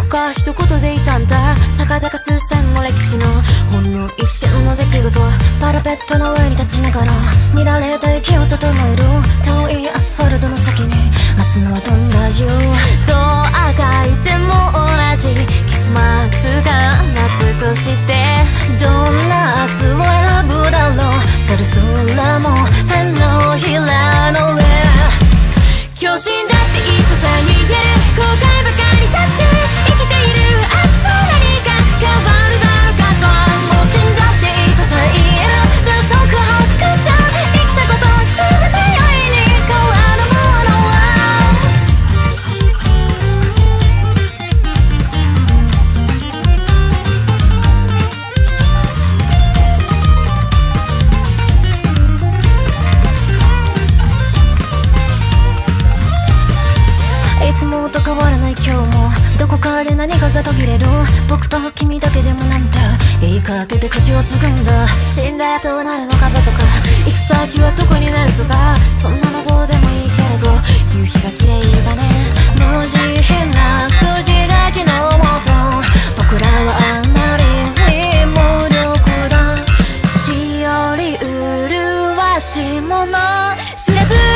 か一言でいたんだ。たかだか数千の歴史のほんの一瞬の出来事。パラペットの上に立ちながら乱れた息を整える。遠いアスファルトの先に待つのはどんな味を。どうあがいても同じ結末が夏として、どんな明日を選ぶだろう。それすらも手のひらの上。巨人だっていつさ言える。後悔ばかりだって生きている。明日何か変わるだろうかとはもう死んだっていつさ言える。じゃあそうか欲しかった生きたこと全て良いに変わるものいつもと変わらない今日もどこかで何かが途切れる。僕と君だけでもなんて言いかけて口をつぐんだ。死んだらどうなるのかとか行く先はどこになるとか、そんなのどうでもいいけれど夕日が綺麗だね。無慈悲な筋書きのもと僕らはあまりに無力だ。しおり麗し者知らず